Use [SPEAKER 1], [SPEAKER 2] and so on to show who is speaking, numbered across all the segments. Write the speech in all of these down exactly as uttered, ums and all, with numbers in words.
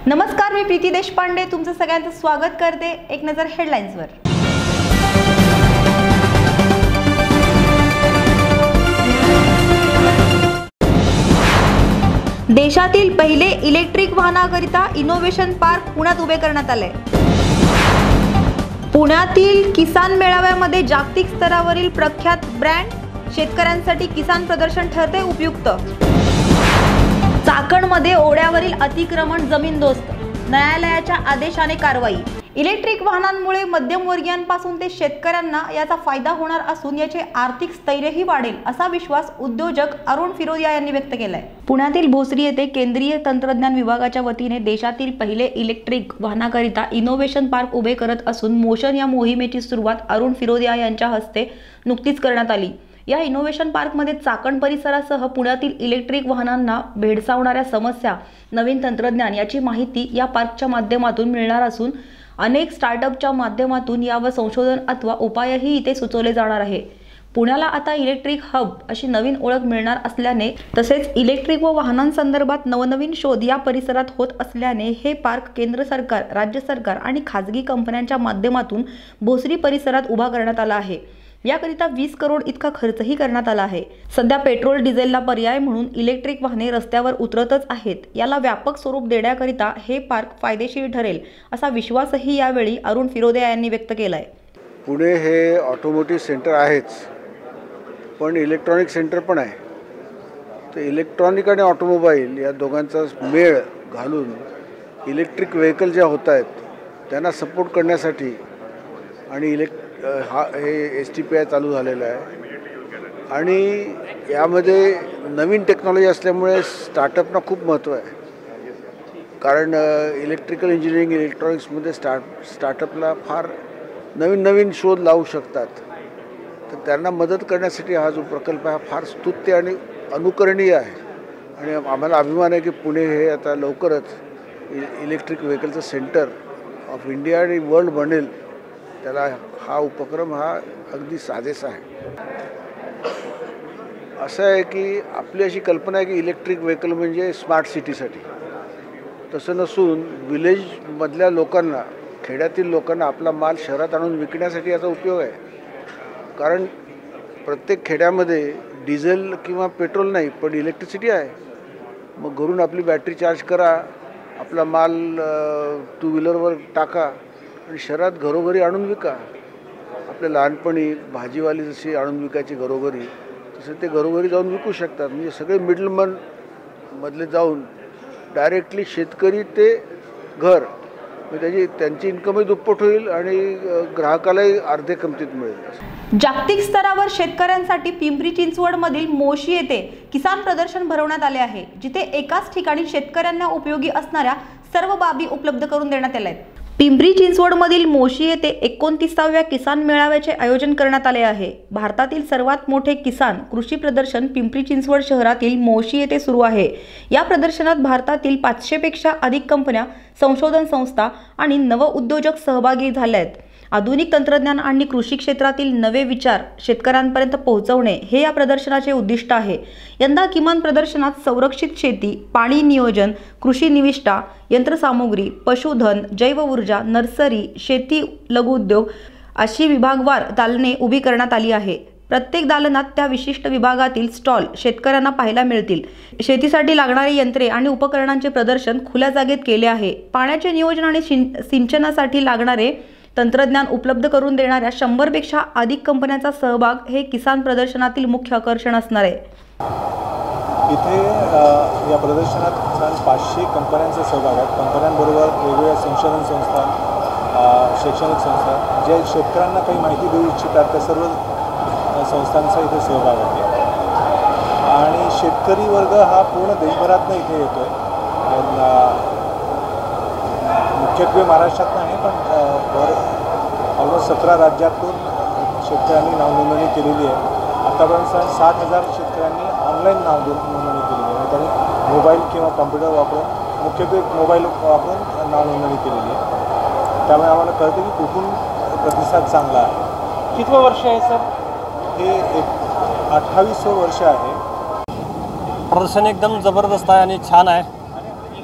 [SPEAKER 1] नमस्कार, मी प्रीती देशपांडे तुमचं सगळ्यांचं स्वागत करते। एक नजर हेडलाईन्सवर। देशातील पहिले इलेक्ट्रिक वाहनाकरिता इनोव्हेशन पार्क पुण्यात उभे करण्यात आले। पुण्यातील किसान मेळाव्यामध्ये जागतिक स्तरावरील प्रख्यात ब्रँड शेतकऱ्यांसाठी किसान प्रदर्शन ठरते उपयुक्त। चाकणमध्ये ओढ्यावरील अतिक्रमण जमीनदोस्त, न्यायालयाच्या आदेशाने कारवाई। इलेक्ट्रिक वाहनांमुळे मध्यमवर्गीयांपासून ते शेतकऱ्यांना याचा फायदा होणार असून याचे आर्थिक स्थैर्यही वाढेल असा विश्वास उद्योजक अरुण फिरोदिया यांनी व्यक्त केलाय। पुण्यातील भोसरी येथे केंद्रीय तंत्रज्ञान विभागाच्या वतीने देशातील पहिले इलेक्ट्रिक वाहनाकरिता इनोव्हेशन पार्क उभे करत असून मोशन या मोहिमेची सुरुवात अरुण फिरोदिया यांच्या हस्ते नुकतीच करण्यात आली। या इनोव्हेशन पार्कमध्ये चाकण परिसरासह पुण्यातील इलेक्ट्रिक वाहनांना भेडसावणाऱ्या समस्या, नवीन तंत्रज्ञान याची माहिती या पार्कच्या माध्यमातून मिळणार असून अनेक स्टार्टअपच्या माध्यमातून यावर संशोधन अथवा उपायही इथे सुचवले जाणार आहे। पुण्याला आता इलेक्ट्रिक हब अशी नवीन ओळख मिळणार असल्याने तसेच इलेक्ट्रिक व वाहनांसंदर्भात नवनवीन शोध या परिसरात होत असल्याने हे पार्क केंद्र सरकार, राज्य सरकार आणि खाजगी कंपन्यांच्या माध्यमातून भोसरी परिसरात उभा करण्यात आला आहे। याकरिता वीस करोड इतका खर्चही करण्यात आला आहे। सध्या पेट्रोल डिझेलला पर्याय म्हणून इलेक्ट्रिक वाहने रस्त्यावर उतरतच आहेत। याला व्यापक स्वरूप देण्याकरिता हे पार्क फायदेशीर ठरेल असा विश्वासही यावेळी अरुण फिरोदिया यांनी व्यक्त केलाय।
[SPEAKER 2] पुणे हे ऑटोमोटिव्ह सेंटर आहेच, पण इलेक्ट्रॉनिक सेंटर पण आहे। तर इलेक्ट्रॉनिक आणि ऑटोमोबाईल या दोघांचा मेळ घालून इलेक्ट्रिक व्हेकल ज्या होत आहेत त्यांना सपोर्ट करण्यासाठी आणि इलेक्ट हा हे एस टी पी आय चालू झालेलं आहे आणि यामध्ये नवीन टेक्नॉलॉजी असल्यामुळे स्टार्टअपना खूप महत्त्व आहे। कारण इलेक्ट्रिकल इंजिनिअरिंग, इलेक्ट्रॉनिक्समध्ये स्टार्ट स्टार्टअपला फार नवीन नवीन शोध लावू शकतात। तर त्यांना मदत करण्यासाठी हा जो प्रकल्प आहे हा फार स्तुत्य आणि अनुकरणीय आहे आणि आम्हाला अभिमान आहे की पुणे हे आता लवकरच इलेक्ट्रिक व्हेकलचं सेंटर ऑफ इंडिया आणि वर्ल्ड बनेल। त्याला हा उपक्रम हा अगदी साजेसा आहे। असं आहे की आपली अशी कल्पना आहे की इलेक्ट्रिक व्हेकल म्हणजे स्मार्ट सिटीसाठी, तसं नसून विलेजमधल्या लोकांना, खेड्यातील लोकांना आपला माल शहरात आणून विकण्यासाठी याचा उपयोग आहे। कारण प्रत्येक खेड्यामध्ये डिझेल किंवा पेट्रोल नाही पण इलेक्ट्रिसिटी आहे। मग घरून आपली बॅटरी चार्ज करा, आपला माल टू व्हीलरवर टाका आणि शहरात घरोघरी आणून विका। आपल्या लहानपणी भाजीवाली जशी आणून विकायची घरोघरी, तसे ते घरोघरी जाऊन विकू शकतात। म्हणजे सगळे मिडलमन मधले जाऊन डायरेक्टली शेतकरी ते घर, म्हणजे त्याची त्यांची इन्कमही दुप्पट होईल आणि ग्राहकालाही अर्धे किमतीत मिळेल।
[SPEAKER 1] जागतिक स्तरावर शेतकऱ्यांसाठी पिंपरी चिंचवडमधील मोशी येथे किसान प्रदर्शन भरवण्यात आले आहे, जिथे एकाच ठिकाणी शेतकऱ्यांना उपयोगी असणाऱ्या सर्व बाबी उपलब्ध करून देण्यात आल्या आहेत। पिंपरी चिंचवडमधील मोशी येथे एकोणतीसाव्या किसान मेळाव्याचे आयोजन करण्यात आले आहे। भारतातील सर्वात मोठे किसान कृषी प्रदर्शन पिंपरी चिंचवड शहरातील मोशी येथे सुरू आहे। या प्रदर्शनात भारतातील पाचशे पेक्षा अधिक कंपन्या, संशोधन संस्था आणि नवउद्योजक सहभागी झाले आहेत। आधुनिक तंत्रज्ञान आणि कृषी क्षेत्रातील नवे विचार शेतकऱ्यांपर्यंत पोहोचवणे हे या प्रदर्शनाचे उद्दिष्ट आहे। यंदा किमान प्रदर्शनात संरक्षित शेती, पाणी नियोजन, कृषी निविष्ठा, यंत्रसामुग्री, पशुधन, जैव ऊर्जा, नर्सरी, शेती, लघुउद्योग अशी विभागवार दालने उभी करण्यात आली आहे। प्रत्येक दालनात त्या विशिष्ट विभागातील स्टॉल शेतकऱ्यांना पाहायला मिळतील। शेतीसाठी लागणारी यंत्रे आणि उपकरणांचे प्रदर्शन खुल्या जागेत केले आहे। पाण्याचे नियोजन आणि सिंचनासाठी लागणारे तंत्रज्ञान उपलब्ध करून देणाऱ्या शंभर पेक्षा अधिक कंपन्यांचा सहभाग हे किसान प्रदर्शनातील मुख्य आकर्षण असणार आहे।
[SPEAKER 3] इथे या प्रदर्शनात पाचशे कंपन्यांचा सहभाग आहे। कंपन्यांबरोबर वेगवेगळ्या संशोधन संस्था, शैक्षणिक संस्था जे शेतकऱ्यांना काही माहिती देऊ इच्छितात त्या सर्व संस्थांचा इथे सहभाग आहे आणि शेतकरी वर्ग हा पूर्ण देशभरातनं इथे येतो आहे। मुख्यत्वे महाराष्ट्रात नाही पण ऑलमोस्ट सतरा राज्यातून शेतकऱ्यांनी नावनोंदणी केलेली आहे। आतापर्यंत साठ हजार शेतकऱ्यांनी ऑनलाईन नाव नोंदणी केलेली आहे। त्यांनी मोबाईल किंवा कॉम्प्युटर वापरून, मुख्यत्वे मोबाईल वापरून नाव नोंदणी केलेली आहे। त्यामुळे आम्हाला कळतं की कुठून प्रतिसाद चांगला आहे।
[SPEAKER 4] कितवं वर्ष आहे सर?
[SPEAKER 3] हे एक अठ्ठावीसवं वर्ष आहे।
[SPEAKER 4] प्रदर्शन एकदम जबरदस्त आहे आणि छान आहे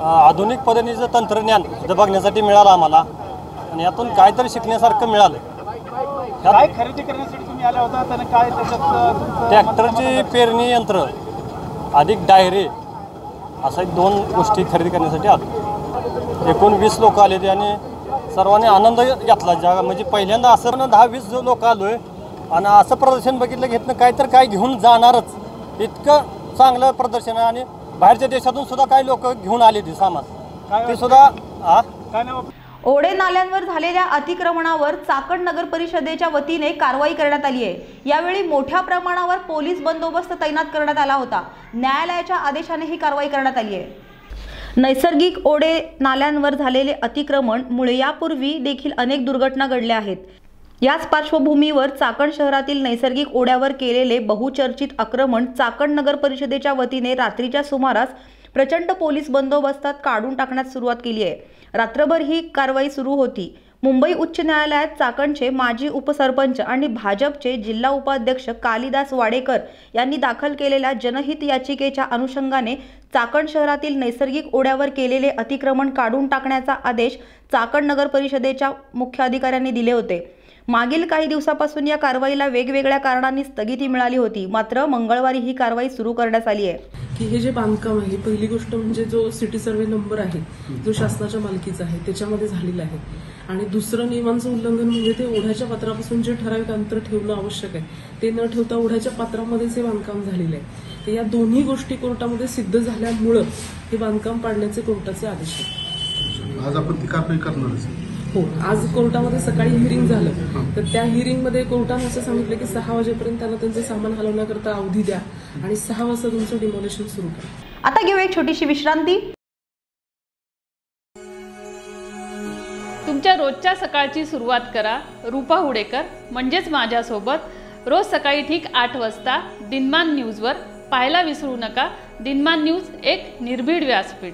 [SPEAKER 4] आधुनिक पद्धतीचं तंत्रज्ञान इथं बघण्यासाठी मिळालं आम्हाला आणि यातून काहीतरी शिकण्यासारखं मिळालं.
[SPEAKER 3] काय खरेदी करण्यासाठी तुम्ही आला होता आणि काय त्याच्यात?
[SPEAKER 4] ट्रॅक्टरची पेरणी यंत्र अधिक डायरे अशा दोन गोष्टी खरेदी करण्यासाठी आलो. एकूण वीस लोक आले ते आणि सर्वांनी आनंद घेतला. जागा म्हणजे पहिल्यांदा असं दहा वीस लोक आलो आहे आणि असं प्रदर्शन बघितलं घेतलं काय तर काय घेऊन जाणारच. इतकं चांगलं प्रदर्शन आहे आणि बाहेरच्या देशातून सुद्धा काही लोक घेऊन आले ते सामान ते सुद्धा. हा
[SPEAKER 3] काय नाव?
[SPEAKER 1] ओढे नाल्यांवर झालेल्या अतिक्रमणावर चाकण नगर परिषदेच्या वतीने कारवाई करण्यात आली आहे. यावेळी मोठ्या प्रमाणावर पोलीस बंदोबस्त तैनात करण्यात आला होता. न्यायालयाच्या आदेशाने ही कारवाई करण्यात आली आहे. नैसर्गिक ओढे नाल्यांवर झालेले अतिक्रमण मुळे यापूर्वी देखील अनेक दुर्घटना घडल्या आहेत. याच पार्श्वभूमीवर चाकण शहरातील नैसर्गिक ओढ्यावर केलेले बहुचर्चित आक्रमण चाकण नगर परिषदेच्या वतीने रात्रीच्या सुमारास प्रचंड पोलीस बंदोबस्तात काढून टाकण्यास सुरुवात केली आहे. रात्रभर ही कारवाई सुरू होती. मुंबई उच्च न्यायालयात चाकणचे माजी उपसरपंच आणि भाजपचे जिल्हा उपाध्यक्ष कालिदास वाडेकर यांनी दाखल केलेल्या जनहित याचिकेच्या अनुषंगाने चाकण शहरातील नैसर्गिक ओढ्यावर केलेले अतिक्रमण काढून टाकण्याचा आदेश चाकण नगर परिषदेच्या मुख्य अधिकाऱ्यांनी दिले होते. मागील काही दिवसापासून या कारवाईला वेगवेगळ्या कारणांनी स्थगिती मिळाली होती. मात्र मंगळवारी ही कारवाई सुरू करण्यात आली आहे.
[SPEAKER 5] की हे जे बांधकाम आहे, पहिली गोष्ट म्हणजे जो सिटी सर्वे नंबर आहे जो शासनाच्या मालकीचा आहे त्याच्यामध्ये झालेला आहे आणि दुसरं नियमांचं उल्लंघन म्हणजे ते ओढ्याच्या पात्रापासून जे ठराविक अंतर ठेवणं आवश्यक आहे ते न ठेवता ओढ्याच्या पात्रामध्येच हे बांधकाम झालेलं आहे. तर या दोन्ही गोष्टी कोर्टामध्ये सिद्ध झाल्यामुळं हे बांधकाम पाडण्याचे कोर्टाचे आदेश आहेत.
[SPEAKER 6] आज आपण ती कारवाई करणारच.
[SPEAKER 5] हो, आज कोर्टामध्ये सकाळी हिअरिंग झालं तर त्या हिअरिंगमध्ये कोर्टाने असं सांगितलं की सहा वाजेपर्यंत त्यांना त्यांचं सामान हलवण्याकरता अवधी द्या आणि सहा वाजता तुमचं डिमोलेशन सुरू करा.
[SPEAKER 1] आता घेऊ एक छोटीशी विश्रांती.
[SPEAKER 7] तुमच्या रोजच्या सकाळची सुरुवात करा रूपा हुडेकर म्हणजेच माझ्यासोबत रोज सकाळी ठीक आठ वाजता दिनमान न्यूजवर. पाहायला विसरू नका. दिनमान न्यूज एक निर्भीड व्यासपीठ.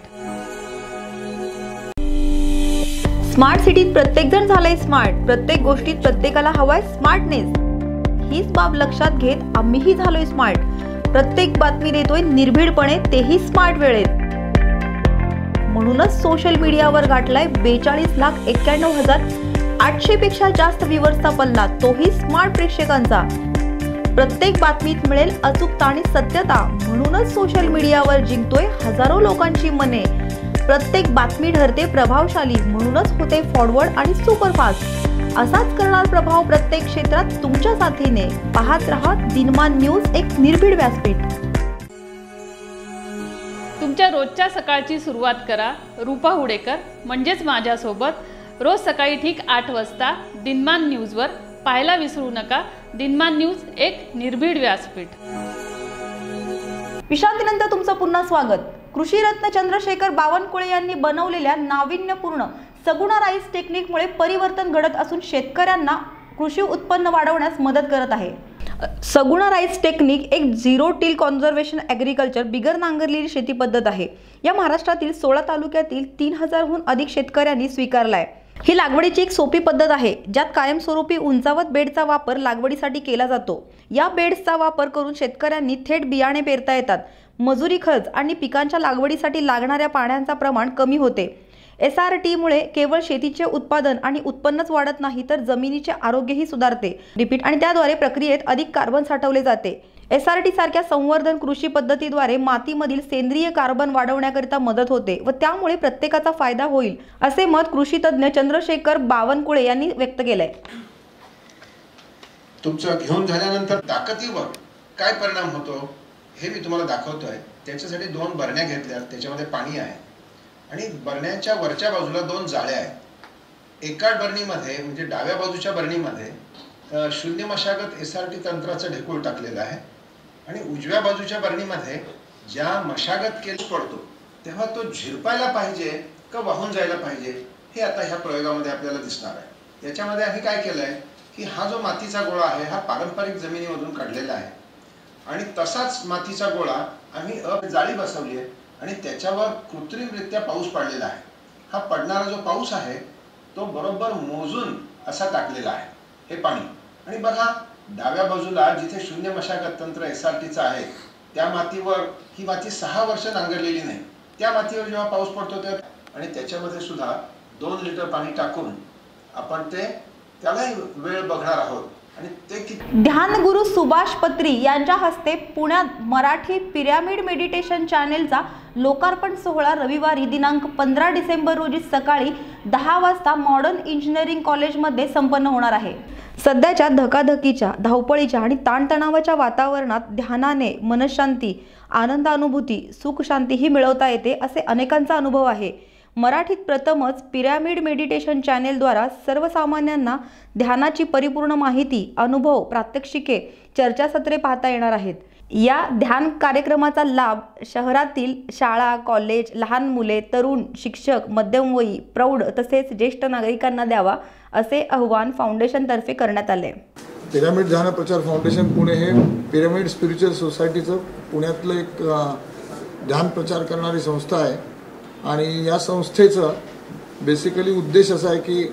[SPEAKER 1] स्मार्ट सिटीत प्रत्येक जण झालाय स्मार्ट. प्रत्येक गोष्टीत प्रत्येकाला हवाय स्मार्टनेस. हीच बाब लक्षात घेत आम्हीही झालोय स्मार्ट. प्रत्येक बातमी देतोय निर्भीडपणे, तेही स्मार्ट वेळेत. म्हणूनच सोशल मीडियावर गाठलाय बेचाळीस लाख एक्क्याण्णव हजार आठशे पेक्षा जास्त व्ह्यूअर्सचा पल्ला, तोही स्मार्ट प्रेक्षकांचा. प्रत्येक बातमीत मिळेल अचूकता आणि सत्यता. म्हणूनच सोशल मीडियावर जिंकतोय हजारो लोकांची मने. प्रत्येक बातमी ठरते प्रभावशाली, म्हणूनच होते फॉरवर्ड आणि सुपरफास्ट. असाच करणार प्रभाव प्रत्येक क्षेत्रात तुमच्या साथीने. पाहत रहा दिनमान न्यूज, एक निर्भीड व्यासपीठ.
[SPEAKER 7] तुमच्या रोजच्या सकाळची सुरुवात करा रूपा हुडेकर म्हणजेच माझ्यासोबत. रोज सकाळी ठीक आठ वाजता दिनमान न्यूजवर. पाहायला विसरू नका. दिनमान न्यूज एक निर्भीड व्यासपीठ.
[SPEAKER 1] विश्रांतीनंतर तुमचं पुन्हा स्वागत. कृषीरत्न चंद्रशेखर बावनकुळे यांनी बनवलेल्या नाविन्यपूर्ण सगुणा राईस टेक्निकमुळे परिवर्तन घडत असून शेतकऱ्यांना कृषी उत्पन्न वाढवण्यास मदत करत आहे. सगुणा राईस टेक्निक एक झिरो टिल कॉन्झर्वेशन ॲग्रिकल्चर बिगर नांगरलेली शेती पद्धत आहे. या महाराष्ट्रातील सोळा तालुक्यातील तीन हजारहून अधिक शेतकऱ्यांनी स्वीकारलाय. ही लागवडीची एक सोपी पद्धत आहे ज्यात कायमस्वरूपी उंचावत बेडचा वापर लागवडीसाठी केला जातो. या बेड्सचा वापर करून शेतकऱ्यांनी थेट बियाणे पेरता येतात. मजुरी खर्च आणि पिकांच्या लागवडीसाठी लागणाऱ्या पाण्याचा प्रमाण कमी होते. एस आर टीमुळे केवळ शेतीचे उत्पादन आणि उत्पन्नच वाढत नाही तर जमिनीचे आरोग्यही सुधारते. रिपीट आणि त्याद्वारे प्रक्रियेत अधिक कार्बन साठवले जाते. एस आर टी सारख्या संवर्धन कृषी पद्धतीद्वारे मातीमधील सेंद्रिय कार्बन वाढवण्याकरिता मदत होते व त्यामुळे प्रत्येकाचा फायदा होईल असे मत कृषी तज्ञ चंद्रशेखर बावनकुळे यांनी व्यक्त केलंय.
[SPEAKER 8] तुमचं घेऊन झाल्यानंतर ताकदीवर काय परिणाम होतो हे मी तुम्हाला दाखवतोय. त्याच्यासाठी दोन बरण्या घेतल्या, त्याच्यामध्ये पाणी आहे आणि बरण्याच्या वरच्या बाजूला दोन जाळ्या आहेत. एका बरणीमध्ये म्हणजे डाव्या बाजूच्या बरणीमध्ये शून्य मशागत एस आर टी तंत्राचं ढेकूळ टाकलेलं आहे आणि उजव्या बाजूच्या बरणीमध्ये ज्या मशागत केली पडतो तेव्हा तो झिरपायला पाहिजे का वाहून जायला पाहिजे हे आता ह्या प्रयोगामध्ये आपल्याला दिसणार आहे. याच्यामध्ये आम्ही काय केलंय की हा जो मातीचा गोळा आहे हा पारंपरिक जमिनीमधून काढलेला आहे आणि तसाच मातीचा गोळा आम्ही अ जाळी बसवली आहे आणि त्याच्यावर कृत्रिमरित्या पाऊस पडलेला आहे. हा पडणारा जो पाऊस आहे तो बरोबर मोजून असा टाकलेला आहे हे पाणी. आणि बघा डाव्या बाजूला जिथे शून्य मशागत तंत्र एस आर टीचं आहे त्या मातीवर ही माती सहा वर्ष नांगरलेली नाही त्या मातीवर जेव्हा पाऊस पडतो त्या आणि त्याच्यामध्ये सुद्धा दोन लिटर पाणी टाकून आपण ते त्यालाही वेळ बघणार आहोत आणि ते किती.
[SPEAKER 1] ध्यानगुरू सुभाष पत्री यांच्या हस्ते पुण्यात मराठी पिरॅमिड मेडिटेशन चॅनेलचा लोकार्पण सोहळा रविवारी दिनांक पंधरा डिसेंबर रोजी सकाळी दहा वाजता मॉडर्न इंजिनिअरिंग कॉलेजमध्ये संपन्न होणार आहे. सध्याच्या धकाधकीच्या, धावपळीच्या आणि ताणतणावाच्या वातावरणात ध्यानाने मनशांती, आनंदानुभूती, सुख शांतीही मिळवता येते असे अनेकांचा अनुभव आहे. मराठीत प्रथमच पिरॅमिड मेडिटेशन चॅनेलद्वारा सर्वसामान्यांना ध्यानाची परिपूर्ण माहिती, अनुभव, प्रात्यक्षिके, चर्चासत्रे पाहता येणार आहेत. या ध्यान कार्यक्रमाचा लाभ शहरातील शाळा, कॉलेज, लहान मुले, तरुण, शिक्षक, मध्यमवयी, प्रौढ तसेच ज्येष्ठ नागरिकांना द्यावा असे आवाहन फाउंडेशनतर्फे करण्यात आले.
[SPEAKER 6] पिरॅमिड ध्यान प्रचार फाउंडेशन पुणे हे पिरॅमिड स्पिरिच्युअल सोसायटीचं पुण्यातलं एक ध्यान प्रचार करणारी संस्था आहे आणि या संस्थेचा बेसिकली उद्देश असा आहे की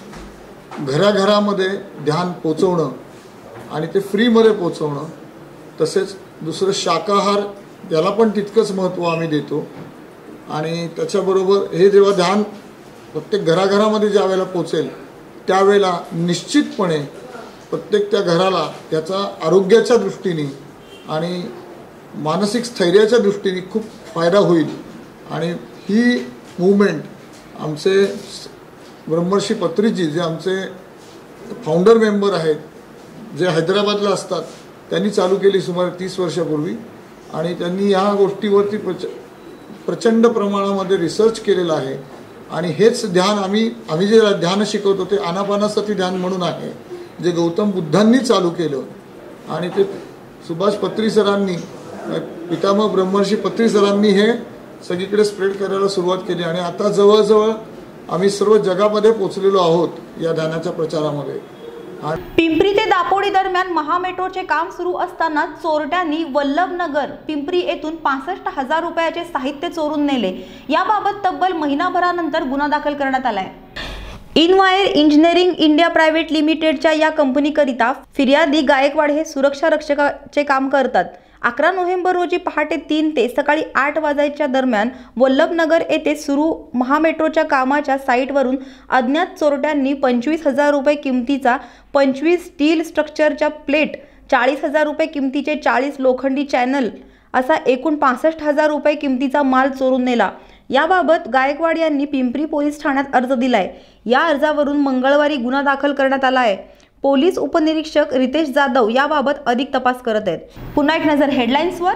[SPEAKER 6] घराघरामध्ये ध्यान पोचवणं आणि ते फ्रीमध्ये पोचवणं. तसेच दुसरं शाकाहार याला पण तितकंच महत्त्व आम्ही देतो आणि त्याच्याबरोबर हे जेव्हा ध्यान प्रत्येक घराघरामध्ये ज्या वेळेला पोचेल त्यावेळेला निश्चितपणे प्रत्येक त्या घराला त्याचा आरोग्याच्या दृष्टीने आणि मानसिक स्थैर्याच्या दृष्टीने खूप फायदा होईल. आणि ही मूवमेंट आमचे ब्रह्मर्षी पत्रीजी जे आमचे फाउंडर मेंबर आहेत, जे हैदराबादला असतात, त्यांनी चालू केली सुमारे तीस वर्षापूर्वी आणि त्यांनी ह्या गोष्टीवरती प्रच प्रचंड प्रमाणामध्ये रिसर्च केलेला आहे. आणि हेच ध्यान आम्ही आम्ही जे ध्यान शिकवतो ते आनापानासती ध्यान म्हणून आहे, जे गौतम बुद्धांनी चालू केलं आणि ते सुभाष पत्री सरांनी, पितामह ब्रह्मर्षी पत्री सरांनी हे सगळीकडे स्प्रेड करायला सुरुवात केली आणि आता जवळजवळ आम्ही सर्व जगामध्ये पोचलेलो आहोत या ध्यानाच्या प्रचारामध्ये.
[SPEAKER 1] पिंपरी ते दापोडी दरम्यान महामेट्रोचे काम सुरू असताना चोरट्यांनी वल्लभनगर पिंपरी येथून पासष्ट हजार रुपयाचे साहित्य चोरून नेले. याबाबत तब्बल महिनाभरानंतर गुन्हा दाखल करण्यात आलाय. इनवायर इंजिनिअरिंग इंडिया प्रायव्हेट लिमिटेडच्या या कंपनीकरिता फिर्यादी गायकवाड हे सुरक्षा रक्षकाचे काम करतात. अकरा नोव्हेंबर रोजी पहाटे तीन ते सकाळी आठ वाजायच्या दरम्यान वल्लभनगर येथे सुरू महामेट्रोच्या कामाच्या साईटवरून अज्ञात चोरट्यांनी पंचवीस हजार रुपये किमतीचा पंचवीस स्टील स्ट्रक्चरच्या प्लेट, चाळीस हजार रुपये किमतीचे चाळीस लोखंडी चॅनल असा एकूण पासष्ट हजार रुपये किमतीचा माल चोरून नेला. याबाबत गायकवाड यांनी पिंपरी पोलीस ठाण्यात अर्ज दिलाय. या अर्जावरून मंगळवारी गुन्हा दाखल करण्यात आला आहे. पोलीस उपनिरीक्षक रितेश जाधव याबाबत अधिक तपास करत आहेत. पुन्हा एक नजर हेडलाईन्सवर.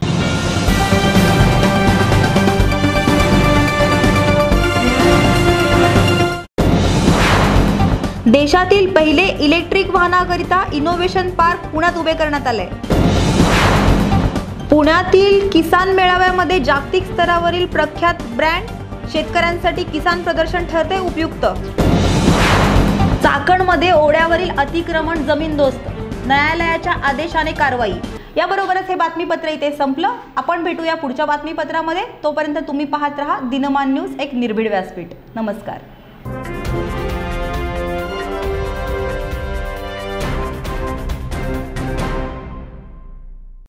[SPEAKER 1] देशातील पहिले इलेक्ट्रिक वाहनाकरिता इनोव्हेशन पार्क पुण्यात उभे करण्यात आले. पुण्यातील किसान मेळाव्यामध्ये जागतिक स्तरावरील प्रख्यात ब्रँड, शेतकऱ्यांसाठी किसान प्रदर्शन ठरते उपयुक्त. चाकणमध्ये ओढ्यावरील अतिक्रमण जमीनदोस्त, न्यायालयाच्या आदेशाने कारवाई. याबरोबरच हे बातमीपत्र इथे संपलं. आपण भेटूया पुढच्या बातमीपत्रामध्ये. तोपर्यंत तुम्ही पाहत रहा दिनमान न्यूज, एक निर्भीड व्यासपीठ. नमस्कार.